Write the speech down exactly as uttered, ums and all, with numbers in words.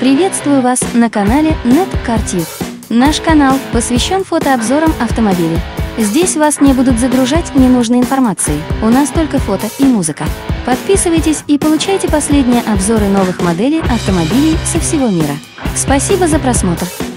Приветствую вас на канале NetCarTube. Наш канал посвящен фотообзорам автомобилей. Здесь вас не будут загружать ненужной информацией, у нас только фото и музыка. Подписывайтесь и получайте последние обзоры новых моделей автомобилей со всего мира. Спасибо за просмотр!